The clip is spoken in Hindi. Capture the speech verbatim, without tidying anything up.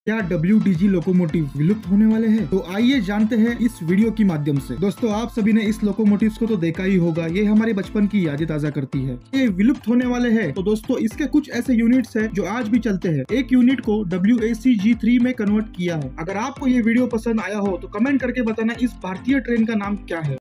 क्या डब्ल्यू डी जी लोकोमोटिव विलुप्त होने वाले हैं? तो आइए जानते हैं इस वीडियो के माध्यम से। दोस्तों, आप सभी ने इस लोकोमोटिव्स को तो देखा ही होगा, ये हमारे बचपन की यादें ताजा करती है। ये विलुप्त होने वाले हैं, तो दोस्तों इसके कुछ ऐसे यूनिट्स हैं जो आज भी चलते हैं। एक यूनिट को W A C G three में कन्वर्ट किया है। अगर आपको ये वीडियो पसंद आया हो तो कमेंट करके बताना इस भारतीय ट्रेन का नाम क्या है।